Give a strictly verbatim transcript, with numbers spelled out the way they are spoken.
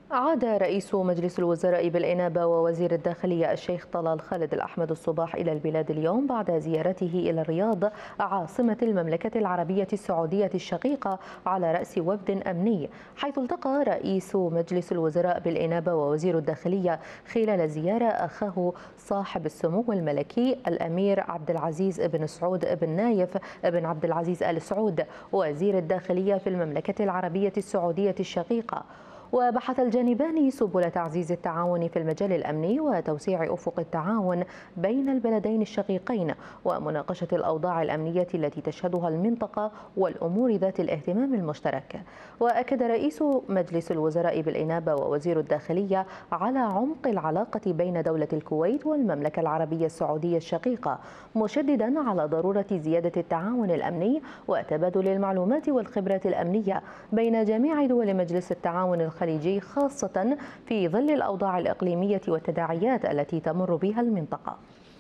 عاد رئيس مجلس الوزراء بالإنابة ووزير الداخلية الشيخ طلال خالد الأحمد الصباح إلى البلاد اليوم بعد زيارته إلى الرياض عاصمة المملكة العربية السعودية الشقيقة على رأس وفد أمني، حيث التقى رئيس مجلس الوزراء بالإنابة ووزير الداخلية خلال زيارة أخاه صاحب السمو الملكي الأمير عبد العزيز بن سعود بن نايف بن عبد العزيز آل سعود وزير الداخلية في المملكة العربية السعودية الشقيقة. وبحث الجانبان سبل تعزيز التعاون في المجال الأمني وتوسيع أفق التعاون بين البلدين الشقيقين ومناقشة الأوضاع الأمنية التي تشهدها المنطقة والأمور ذات الاهتمام المشترك. وأكد رئيس مجلس الوزراء بالإنابة ووزير الداخلية على عمق العلاقة بين دولة الكويت والمملكة العربية السعودية الشقيقة، مشددا على ضرورة زيادة التعاون الأمني وتبادل المعلومات والخبرات الأمنية بين جميع دول مجلس التعاون الخليجي، خاصة في ظل الأوضاع الإقليمية والتداعيات التي تمر بها المنطقة.